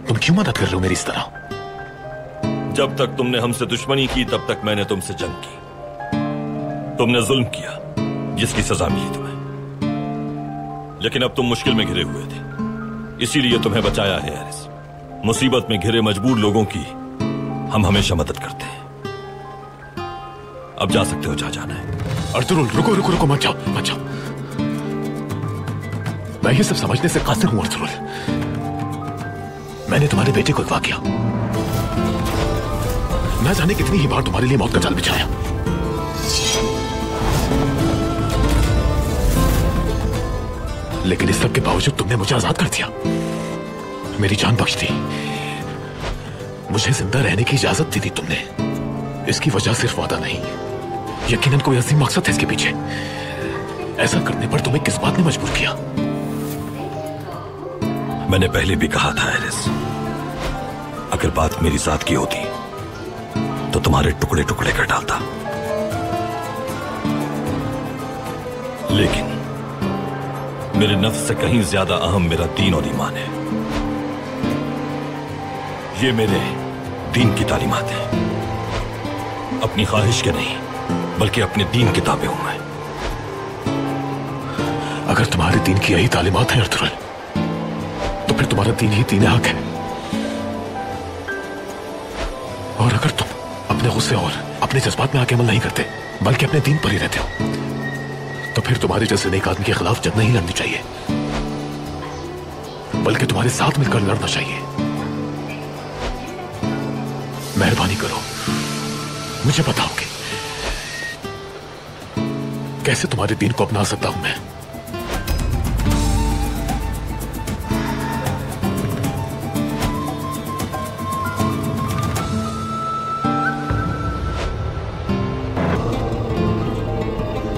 तुम क्यों मदद कर रहे हो मेरी इस तरह? जब तक तुमने हमसे दुश्मनी की तब तक मैंने तुमसे जंग की। तुमने जुल्म किया जिसकी सजा मिली तुम्हें, लेकिन अब तुम मुश्किल में घिरे हुए थे, इसीलिए तुम्हें बचाया है एरिस। मुसीबत में घिरे मजबूर लोगों की हम हमेशा मदद करते हैं। अब जा सकते हो जहां जाना है। अर्तुरुल रुको रुको रुको, मत जाओ मत जाओ। मैं ये सब समझने से कासिर हूं अर्तुरुल। मैंने तुम्हारे बेटे को अगवा किया, न जाने कितनी ही बार तुम्हारे लिए मौत का जाल बिछाया, लेकिन इस सब के बावजूद तुमने मुझे आजाद कर दिया, मेरी जान बख्श दी, मुझे जिंदा रहने की इजाजत दी थी तुमने। इसकी वजह सिर्फ वादा नहीं, यकीनन कोई अजीम मकसद है इसके पीछे। ऐसा करने पर तुम्हें किस बात ने मजबूर किया? मैंने पहले भी कहा था एरिस, अगर बात मेरी जात की होती तो तुम्हारे टुकड़े टुकड़े कर डालता, लेकिन मेरे नफ्स से कहीं ज्यादा अहम मेरा दीन और ईमान है। ये मेरे दीन की तालीमात है, अपनी ख्वाहिश के नहीं बल्कि अपने दीन की ताबे हूं मैं। अगर तुम्हारे दीन की यही तालीमात है अर्तुरुल, तो फिर तुम्हारा दीन ही दीन हक है। और अगर तुम अपने गुस्से और अपने जज्बात में आके अमल नहीं करते बल्कि अपने दीन पर ही रहते हो, तो फिर तुम्हारे जैसे नेक आदमी के खिलाफ जंग नहीं लड़नी चाहिए, बल्कि तुम्हारे साथ मिलकर लड़ना चाहिए। मेहरबानी करो, मुझे बताओ कि कैसे तुम्हारे दीन को अपना सकता हूं मैं।